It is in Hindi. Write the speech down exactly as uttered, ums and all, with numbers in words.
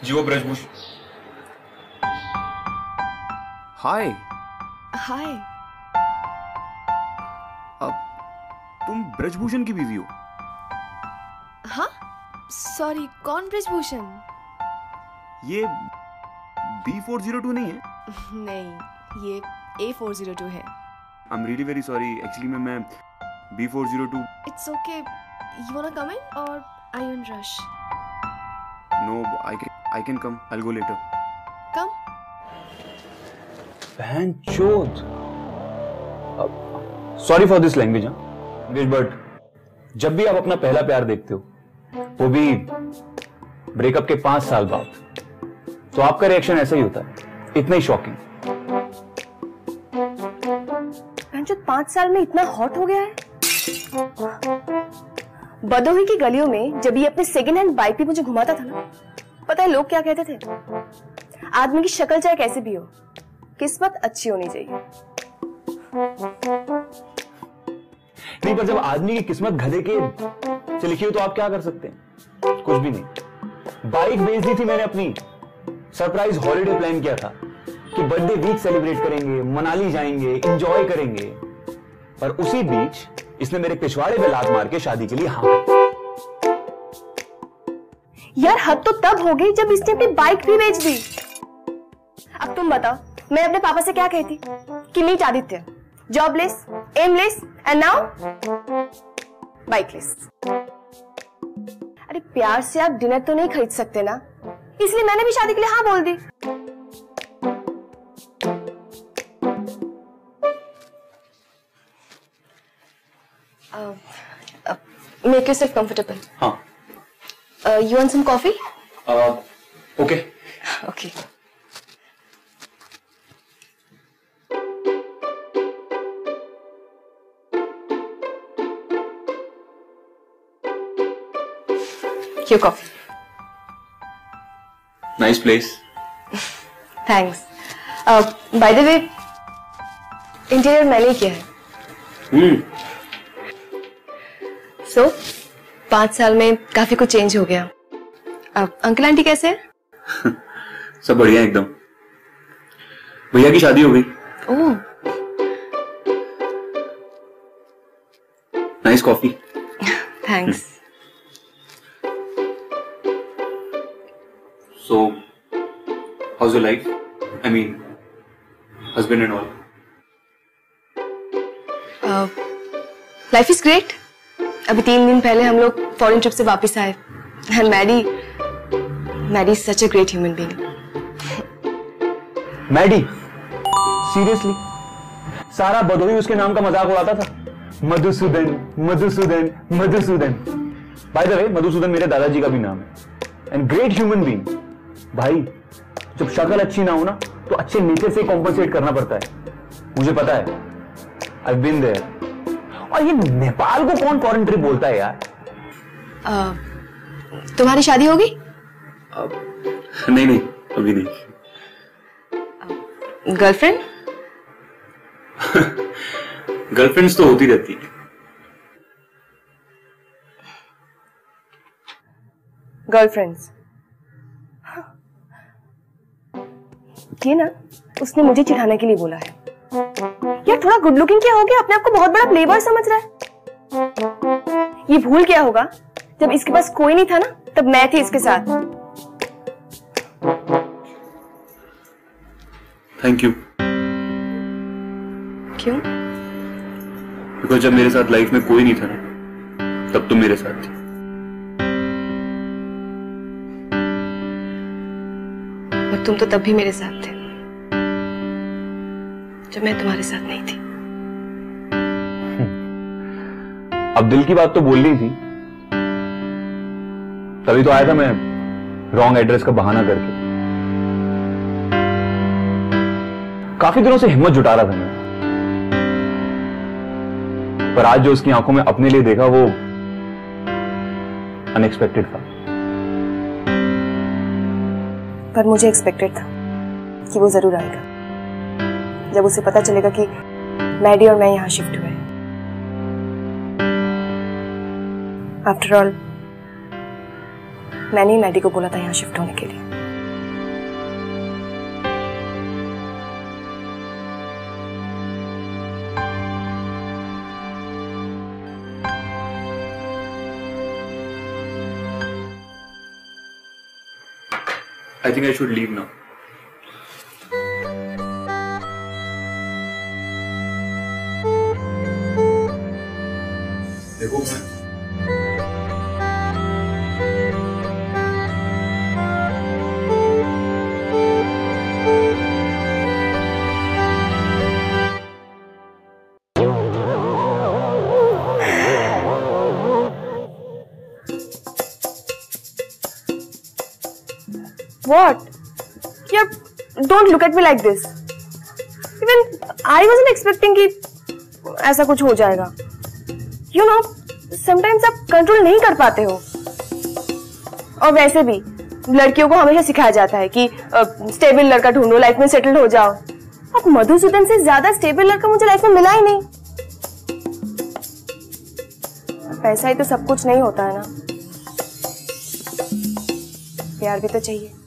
जियो ब्रजभूषण। हाय। हाय। अब तुम ब्रजभूषण की बीवी हो? हाँ? सॉरी, कौन ब्रजभूषण? ये बी फोर जीरो टू नहीं है? नहीं, ये ए फोर जीरो टू है। I am really very sorry, actually मैं मैं B four zero two. It's okay. You wanna come in or are you in rush? No, I can I can come. I'll go later. Come. बहन चोद। सॉरी फॉर दिस लैंग्वेज, हाँ, बट जब भी आप अपना पहला प्यार देखते हो, वो भी ब्रेकअप के पांच साल बाद, तो आपका रिएक्शन ऐसा ही होता है, इतना ही शॉकिंग। जो पांच साल में इतना हॉट हो गया है। बदोही की गलियों में जब ये अपने सेकंड हैंड बाइक पे मुझे घुमाता था ना, पता है लोग क्या कहते थे? आदमी की शक्ल चाहे कैसे भी हो, किस्मत अच्छी होनी चाहिए। नहीं, पर जब आदमी की किस्मत गधे के से लिखी हो तो आप क्या कर सकते हैं? कुछ भी नहीं। बाइक बेच दी थी मैंने अपनी, सरप्राइज हॉलिडे प्लान किया था कि बर्थडे वीक सेलिब्रेट करेंगे, मनाली जाएंगे, एंजॉय करेंगे, पर उसी बीच इसने मेरे पिछवाड़े पे लात मार के शादी के लिए हाँ। यार हद तो तब हो गई जब इसने अपनी बाइक भी बेच दी। अब तुम बताओ, मैं अपने पापा से क्या कहती कि meet Aditya, jobless, aimless and now bikeless. अरे प्यार से आप डिनर तो नहीं खरीद सकते ना, इसलिए मैंने भी शादी के लिए हाँ बोल दी। Uh, uh, make yourself comfortable. हाँ. Uh, you want some coffee? Uh, okay. Okay. Your coffee. Nice place. Thanks. Uh, by the way, interior मैंने ही किया है। हम्म। So, पांच साल में काफी कुछ चेंज हो गया। अब अंकल आंटी कैसे हैं? सब बढ़िया एकदम। भैया की शादी हो गई। Oh. Nice coffee. Thanks. So, how's your life? I mean, husband and all. Uh, life is great. अभी तीन दिन पहले हम लोग फॉरेन ट्रिप से वापस आए। And Maddy, Maddy is such a great human being. Maddy? Seriously? सारा बदोही उसके नाम का मजाक उड़ाता था। Madhusudan, Madhusudan, Madhusudan. By the way, Madhusudan मेरे दादाजी का भी नाम है। And great human being. भाई, जब शक्ल अच्छी ना हो ना, तो अच्छे नेचर से कॉम्पनसेट करना पड़ता है। मुझे पता है। I've been there. और ये नेपाल को कौन फॉरेन ट्रिप बोलता है यार? uh, तुम्हारी शादी होगी? uh, नहीं नहीं, अभी नहीं। गर्लफ्रेंड? गर्लफ्रेंड्स तो होती रहती है। गर्लफ्रेंड्स? ये ना उसने मुझे चिढ़ाने के लिए बोला है। यार थोड़ा गुड लुकिंग क्या हो गया, अपने आप को बहुत बड़ा प्लेबॉय समझ रहा है। ये भूल क्या होगा जब इसके पास कोई नहीं था ना, तब मैं थी इसके साथ। Thank you. क्यों? बिकॉज जब मेरे साथ लाइफ में कोई नहीं था ना, तब तुम मेरे साथ थी। और तुम तो तब भी मेरे साथ थे जब मैं तुम्हारे साथ नहीं थी। अब दिल की बात तो बोलनी थी, तभी तो आया था मैं रॉन्ग एड्रेस का बहाना करके। काफी दिनों से हिम्मत जुटा रहा था मैं, पर आज जो उसकी आंखों में अपने लिए देखा वो अनएक्सपेक्टेड था। पर मुझे एक्सपेक्टेड था कि वो जरूर आएगा, जब उसे पता चलेगा कि मैडी और मैं यहां शिफ्ट हुए। आफ्टर ऑल मैंने ही मैडी को बोला था यहां शिफ्ट होने के लिए। I think I should leave now. देखो मैं What? Yeah, don't look at me like this. Even I wasn't expecting कि ऐसा कुछ हो जाएगा. You know, sometimes आप कंट्रोल नहीं कर पाते हो. और वैसे भी लड़कियों को हमेशा सिखाया जाता है कि स्टेबल लड़का ढूंढो, लाइफ में सेटल हो जाओ. अब मधुसूदन से ज्यादा स्टेबल लड़का मुझे लाइफ में मिला ही नहीं. पैसा ही तो सब कुछ नहीं होता है ना. प्यार भी तो चाहिए.